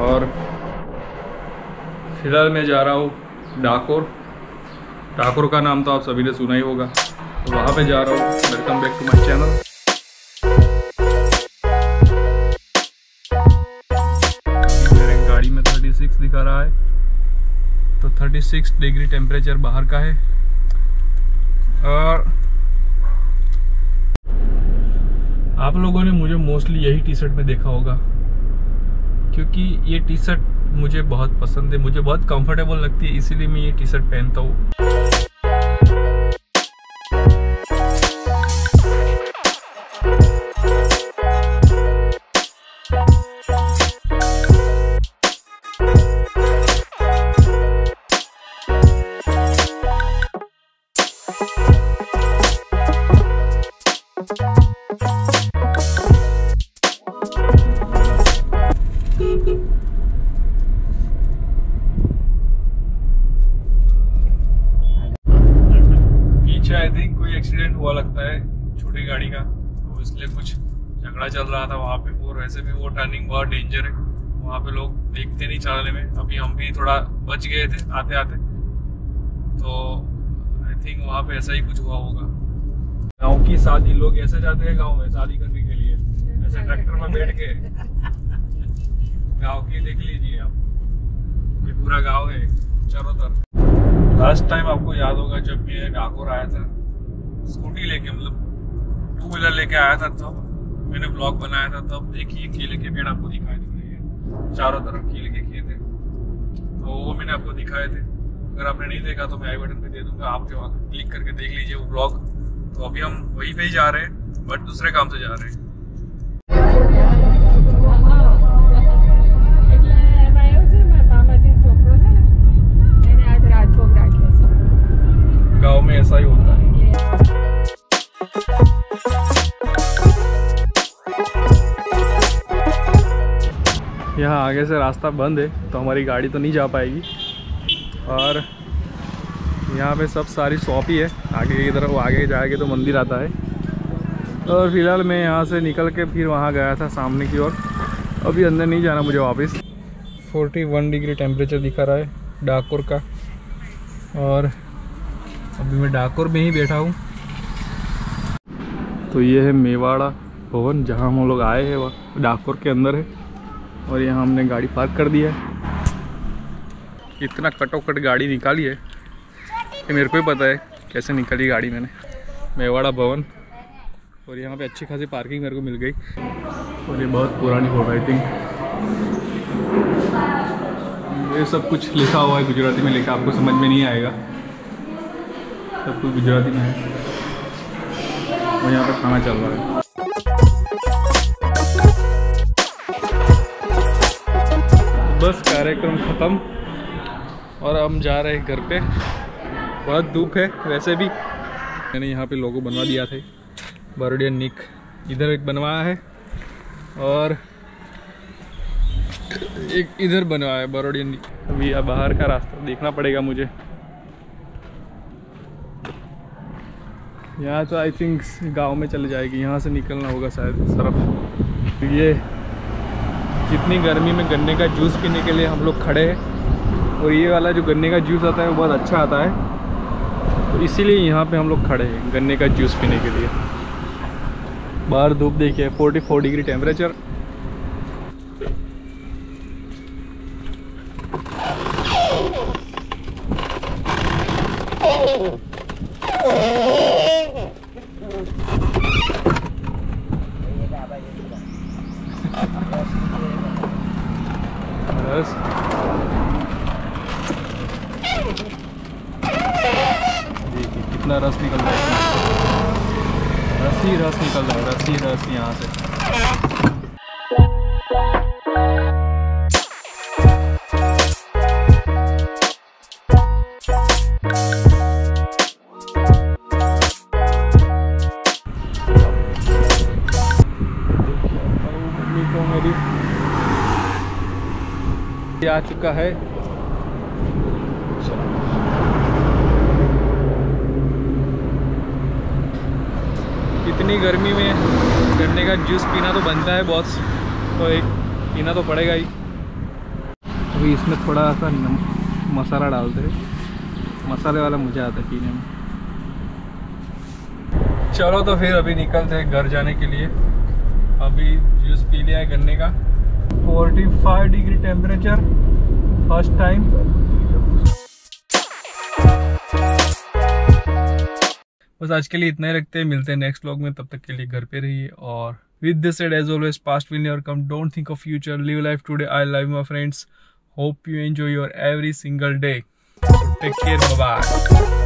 और फिलहाल मैं जा रहा हूँ डाकोर। डाकोर का नाम तो आप सभी ने सुना ही होगा, तो वहाँ पे जा रहा हूँ। Welcome back to my channel. मेरे गाड़ी में 36 दिखा रहा है, तो 36 डिग्री टेम्परेचर बाहर का है। और आप लोगों ने मुझे मोस्टली यही टी शर्ट में देखा होगा, क्योंकि ये टी शर्ट मुझे बहुत पसंद है, मुझे बहुत कंफर्टेबल लगती है, इसीलिए मैं ये टी शर्ट पहनता हूँ। आई थिंक कोई एक्सीडेंट हुआ लगता है छोटी गाड़ी का, तो इसलिए कुछ झगड़ा चल रहा था वहाँ पे। और वैसे भी वो टर्निंग बहुत डेंजर है, वहाँ पे लोग देखते नहीं चलाने में। अभी हम भी थोड़ा बच गए थे आते आते, तो आई थिंक वहाँ पे ऐसा ही कुछ हुआ होगा। गाँव की शादी, लोग ऐसे जाते हैं गाँव में शादी करने के लिए, ऐसे ट्रैक्टर में बैठ के। गाँव की देख लीजिए आप, ये पूरा गाँव है चारों तरफ। लास्ट टाइम आपको याद होगा जब मैं डाकोर आया था स्कूटी लेके, मतलब 2 व्हीलर लेके आया था, तब मैंने ब्लॉग बनाया था। तब देखिए केले के पेड़ आपको दिखाई दे रहे हैं, चारों तरफ केले के खेत है, तो वो मैंने आपको दिखाए थे। अगर आपने नहीं देखा तो मैं आई बटन पे दे दूंगा, आप जो क्लिक करके देख लीजिए वो ब्लॉग। तो अभी हम वहीं पे ही जा रहे हैं, बट दूसरे काम से जा रहे हैं। गाँव में ऐसा ही होता है। यहाँ आगे से रास्ता बंद है, तो हमारी गाड़ी तो नहीं जा पाएगी। और यहाँ पे सब सारी शॉप ही है। आगे की तरफ आगे जाएंगे तो मंदिर आता है। और फिलहाल मैं यहाँ से निकल के फिर वहाँ गया था सामने की ओर। अभी अंदर नहीं जाना मुझे वापस। 41 डिग्री टेम्परेचर दिखा रहा है डाकोर का, और अभी मैं डाकोर में ही बैठा हूँ। तो ये है मेवाड़ा भवन, जहाँ हम लोग आए हैं, वह डाकोर के अंदर है। और यहाँ हमने गाड़ी पार्क कर दी है। इतना कटोकट गाड़ी निकाली है कि मेरे को ही पता है कैसे निकाली गाड़ी मैंने। मेवाड़ा भवन, और यहाँ पे अच्छी खासी पार्किंग मेरे को मिल गई। और ये बहुत पुरानी फोटो, आई थिंक ये सब कुछ लिखा हुआ है गुजराती में लिखा, आपको समझ में नहीं आएगा, सब कुछ गुजराती में है। और यहाँ पे खाना चल रहा है। बस कार्यक्रम ख़त्म और हम जा रहे हैं घर पे। बहुत धूप है वैसे भी। मैंने यहाँ पे लोगो बनवा दिया थे, बरोडियन निक इधर एक बनवाया है, और एक इधर बनवाया है बरोडियन निक। अभी बाहर का रास्ता देखना पड़ेगा मुझे। यहाँ तो आई थिंक गांव में चले जाएगी, यहाँ से निकलना होगा शायद सरफ। ये जितनी गर्मी में गन्ने का जूस पीने के लिए हम लोग खड़े हैं, और ये वाला जो गन्ने का जूस आता है वो बहुत अच्छा आता है, तो इसीलिए यहाँ पे हम लोग खड़े हैं गन्ने का जूस पीने के लिए। बाहर धूप देखिए, 44 डिग्री टेम्परेचर। बस देखिए कितना रस निकल रहा है, रस ही रस निकल रहा है, रस ही रस यहाँ से। तो मेरी आ चुका है। इतनी गर्मी में गन्ने का जूस पीना तो बनता है बॉस, तो एक पीना तो पड़ेगा ही। अभी इसमें थोड़ा सा मसाला डालते हैं, मसाले वाला मज़ा आता है पीने में। चलो तो फिर अभी निकलते हैं घर जाने के लिए। अभी जूस पी लिया है गन्ने का, 45 डिग्री टेम्परेचर फर्स्ट टाइम। बस आज के लिए इतना ही रखते हैं, मिलते हैं नेक्स्ट व्लॉग में, तब तक के लिए घर पे रहिए। और with this said, as always, past will never come, don't think of future, live life today, I love my friends, hope you enjoy your every single day, take care, bye bye.